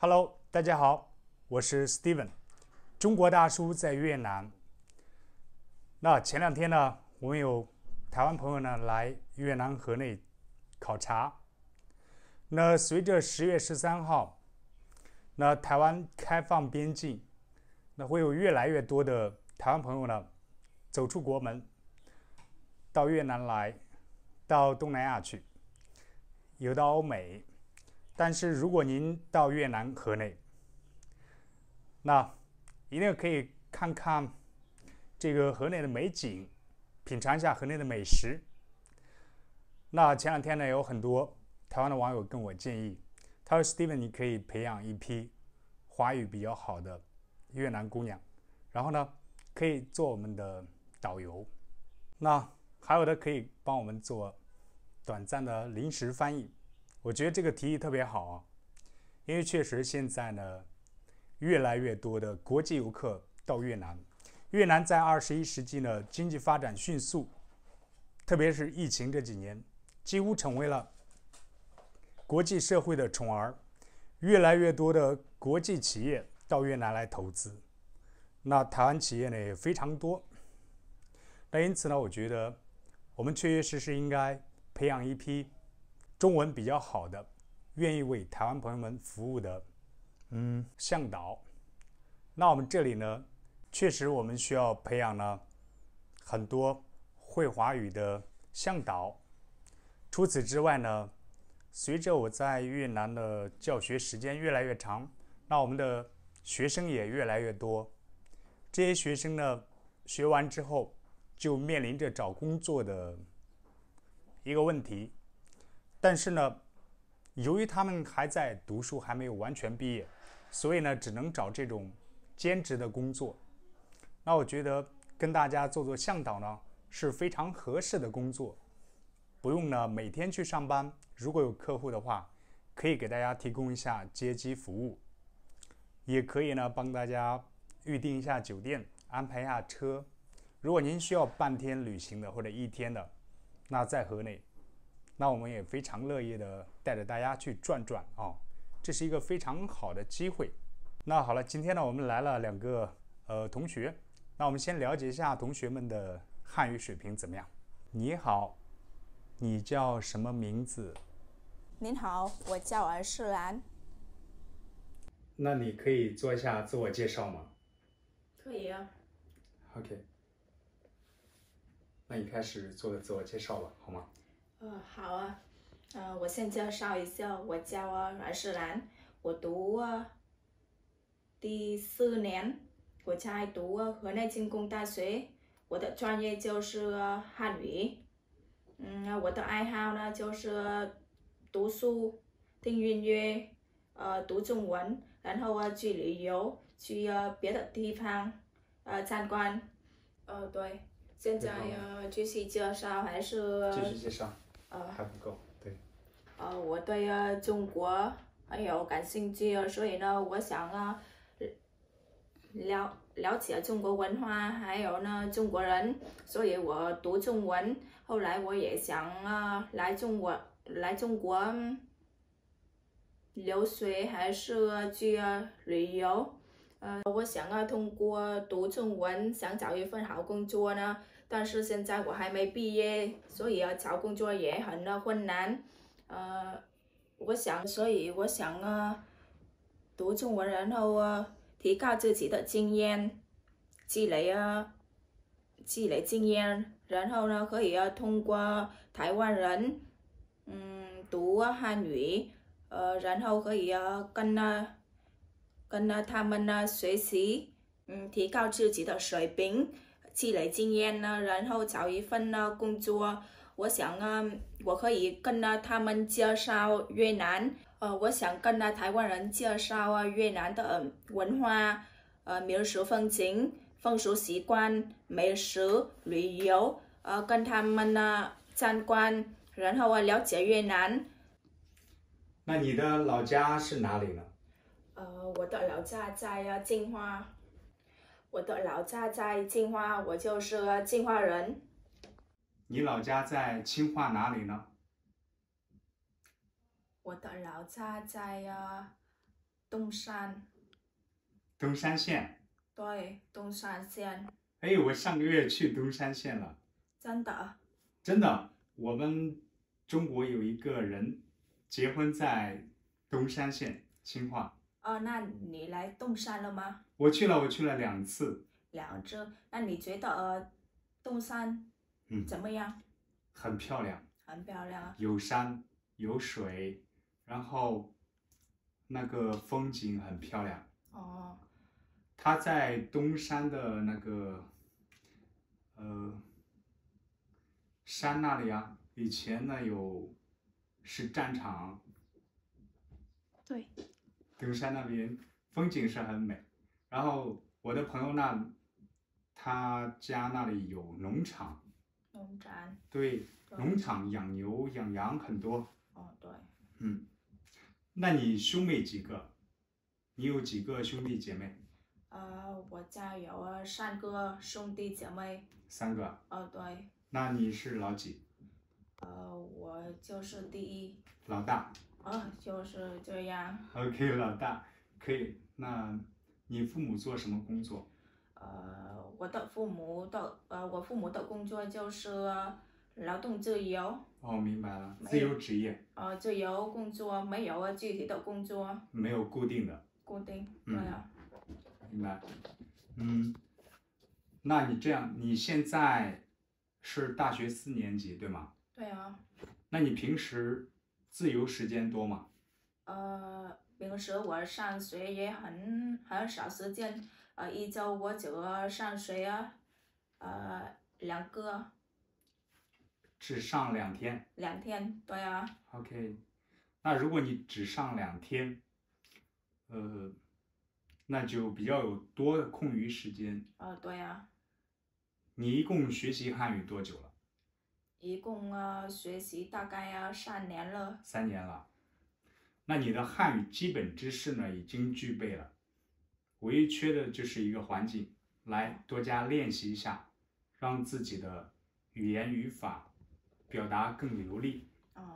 Hello，大家好，我是 Steven， 中国大叔在越南。那前两天呢，我们有台湾朋友呢来越南河内考察。那随着10月13号，那台湾开放边境，那会有越来越多的台湾朋友呢走出国门，到越南来，到东南亚去，有到欧美。但是如果您到越南河内，那一定可以看看这个河内的美景，品尝一下河内的美食。那前两天呢，有很多台湾的网友跟我建议，他说 Steven， 你可以培养一批华语比较好的越南姑娘，然后呢可以做我们的导游，那还有的可以帮我们做短暂的临时翻译。我觉得这个提议特别好啊，因为确实现在呢，越来越多的国际游客到越南。越南在21世纪呢，经济发展迅速，特别是疫情这几年，几乎成为了国际社会的宠儿。越来越多的国际企业到越南来投资，那台湾企业呢也非常多。那因此呢，我觉得我们确确实实应该培养一批中文比较好的，愿意为台湾朋友们服务的向导。那我们这里呢，确实我们需要培养呢很多会华语的向导。除此之外呢，随着我在越南的教学时间越来越长，那我们的学生也越来越多。这些学生呢，学完之后就面临着找工作的一个问题。但是呢，由于他们还在读书，还没有完全毕业，所以呢，只能找这种兼职的工作。那我觉得跟大家做向导呢，是非常合适的工作，不用呢每天去上班。如果有客户的话，可以给大家提供一下接机服务，也可以呢帮大家预订一下酒店，安排一下车。如果您需要半天旅行的或者1天的，那在河内，那我们也非常乐意的带着大家去转转啊，这是一个非常好的机会。那好了，今天呢我们来了2个同学，那我们先了解一下同学们的汉语水平怎么样。你好，你叫什么名字？ 您好，我叫尔世兰。 那你可以做一下自我介绍吗？ 可以啊。 OK， 那你开始做个自我介绍吧，好吗？ 好啊。我先介绍一下，我叫尔世兰，我读第4年，我在读河内精工大学，我的专业就是汉语。我的爱好呢就是读书、听音乐、读中文，然后去旅游，去别的地方参观。对，现在继续介绍还是？ 继续介绍。还不够，对。 我对中国很有感兴趣，所以呢，我想了解中国文化，还有呢中国人，所以我读中文。后来我也想来中国留学，还是去旅游。我想通过读中文，想找一份好工作呢。但是现在我还没毕业，所以找工作也很困难。所以我想读中文，然后提高自己的经验，积累经验，然后呢可以通过台湾人读汉语，然后可以跟他们学习，提高自己的水平，积累经验呢，然后找一份工作。我想我可以跟他们介绍越南，我想跟台湾人介绍越南的文化、民俗风情、风俗习惯、美食、旅游，跟他们参观，然后了解越南。 那你的老家是哪里呢？ 我的老家在金华。我就是金华人。 你老家在清化哪里呢？ 我的老家在东山。 东山县。 对，东山县。 哎，我上个月去东山县了。 真的？ 真的，我们中国有一个人结婚在东山县清化。 那你来东山了吗？ 我去了2次。 2次。那你觉得东山怎么样？ 很漂亮。 很漂亮。 有山有水，然后那个风景很漂亮。 哦。 它在东山的那个山那里啊，以前呢是战场。 对。 东山那边风景是很美，然后我的朋友他家那里有农场。 农场。 对，农场养牛养羊很多。 哦，对。 那你兄妹几个？你有几个兄弟姐妹？ 我家有3个兄弟姐妹。 3个。 哦，对。 那你是老几？ 我就是第一。 老大。 就是这样。 OK， 老大，可以。那你父母做什么工作？ 我父母的工作就是劳动自由。 哦，明白了，自由职业。 自由工作，没有具体的工作。 没有固定的。 对啊。 明白。那你这样，你现在是大学4年级，对吗？ 对啊。 那你平时自由时间多吗？ 平时我上学也很少时间，一周我只上学2个。 只上2天。 2天，对啊。 OK， 那如果你只上2天，那就比较有多的空余时间。 对啊。 你一共学习汉语多久了？ 一共学习大概3年了。 3年了。那你的汉语基本知识呢已经具备了，唯一缺的就是一个环境，来多加练习一下，让自己的语言语法表达更流利。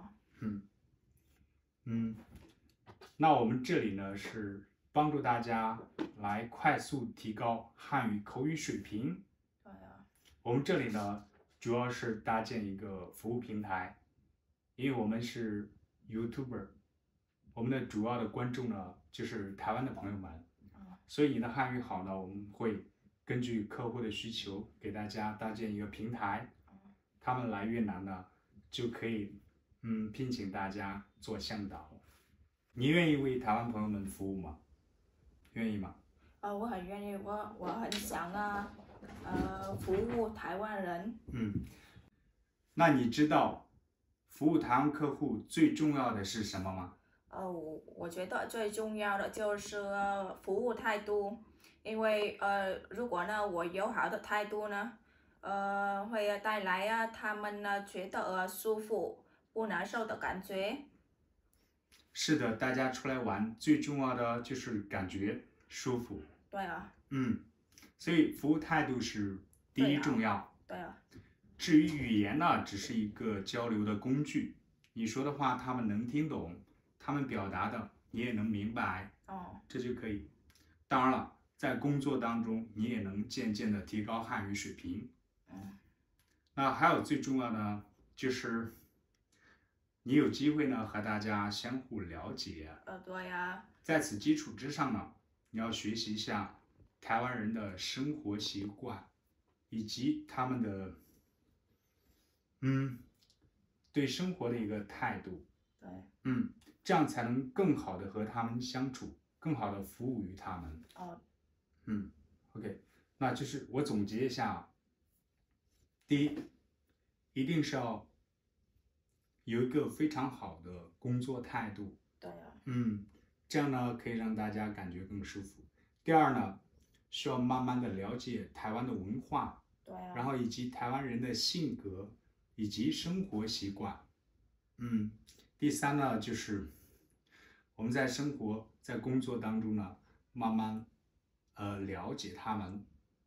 那我们这里呢是帮助大家来快速提高汉语口语水平。 对啊。 我们这里呢主要是搭建一个服务平台，因为我们是 YouTuber， 我们的主要的观众呢就是台湾的朋友们，所以你的汉语好呢，我们会根据客户的需求给大家搭建一个平台，他们来越南呢就可以聘请大家做向导。你愿意为台湾朋友们服务吗？愿意吗？ 我很愿意，我很想服务台湾人。 那你知道服务台湾客户最重要的是什么吗？ 我觉得最重要的就是服务态度，因为如果呢我有好的态度呢，会带来他们呢觉得舒服不难受的感觉。 是的，大家出来玩最重要的就是感觉舒服。 对啊。 所以服务态度是第一重要。 对啊。 至于语言呢，只是一个交流的工具，你说的话他们能听懂，他们表达的你也能明白，这就可以。当然了，在工作当中你也能渐渐的提高汉语水平。那还有最重要的就是你有机会呢和大家相互了解。 对呀。 在此基础之上呢，你要学习一下台湾人的生活习惯，以及他们的对生活的一个态度。 对。 这样才能更好的和他们相处，更好的服务于他们。OK， 那就是我总结一下，第一，一定是要有一个非常好的工作态度。 对啊。 这样呢可以让大家感觉更舒服。第二呢，需要慢慢的了解台湾的文化， 对啊。 然后以及台湾人的性格以及生活习惯。第三呢，就是我们在生活在工作当中呢，慢慢了解他们。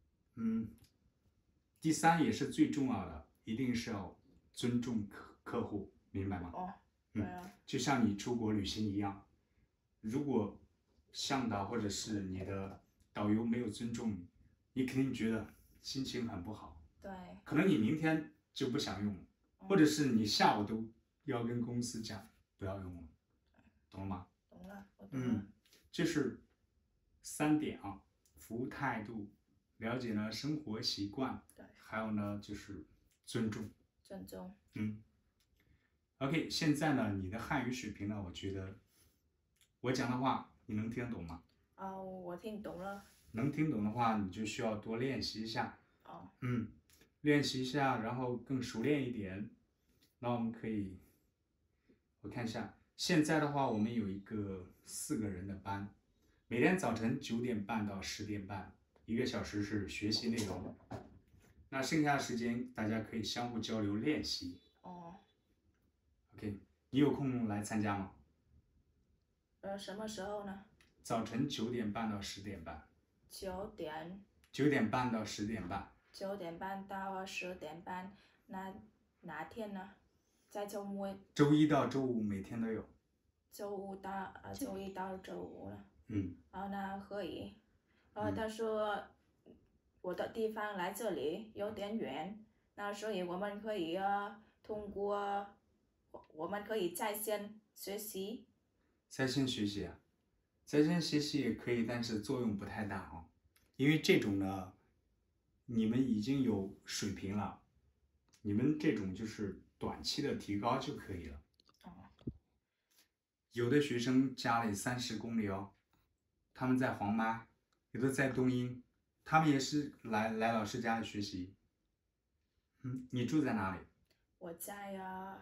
第三也是最重要的，一定是要尊重客户，明白吗？ 对啊。 就像你出国旅行一样，如果向导或者是你的导游没有尊重你，你肯定觉得心情很不好。 对， 可能你明天就不想用了，或者是你下午都要跟公司讲不要用了，懂了吗？ 懂了，我懂了。 这是3点啊，服务态度，了解呢生活习惯， 对， 还有呢就是尊重。 尊重。 OK， 现在呢你的汉语水平呢，我觉得我讲的话你能听懂吗？ 我听懂了。 能听懂的话，你就需要多练习一下。练习一下，然后更熟练一点。那我们可以，我看一下，现在的话，我们有一个4个人的班，每天早晨9点半到10点半，1个小时是学习内容。那剩下的时间大家可以相互交流练习。OK， 你有空来参加吗？ 什么时候呢？ 早晨9点半到10点半。 9 点半到10点半。 9点半到10点半，那哪天呢？在周末。 周一到周五每天都有。 周一到周五了。那可以。但是我的地方来这里有点远，那所以我们可以我们可以在线学习。 在线学习啊，在线学习也可以，但是作用不太大啊，因为这种呢，你们已经有水平了，你们这种就是短期的提高就可以了。有的学生家里30公里哦，他们在黄麦，有的在东英，他们也是来老师家里学习。你住在哪里？ 我在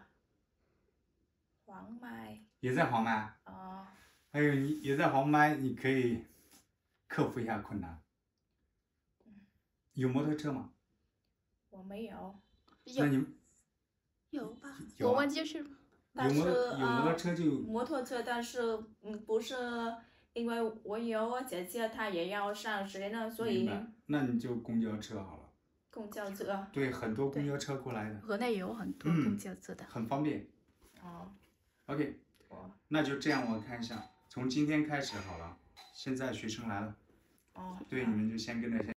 黄麦。 也在黄麦。还有你也在黄麦，你可以克服一下困难。有摩托车吗？ 我没有。 那你们有吧？ 有啊。 我们就是但是有摩托车就摩托车，但是不是因为我有姐姐，她也要上学呢，所以。 明白，那你就公交车好了。 公交车。 对，很多公交车过来的。 河内有很多公交车的。 很方便。OK， 那就这样，我看一下，从今天开始好了，现在学生来了。对，你们就先跟着先。